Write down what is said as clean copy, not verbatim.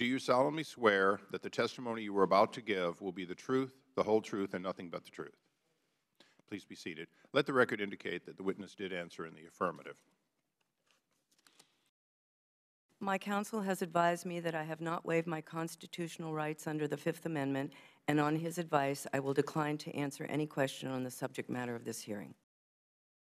Do you solemnly swear that the testimony you are about to give will be the truth, the whole truth, and nothing but the truth? Please be seated. Let the record indicate that the witness did answer in the affirmative. My counsel has advised me that I have not waived my constitutional rights under the Fifth Amendment, and on his advice, I will decline to answer any question on the subject matter of this hearing.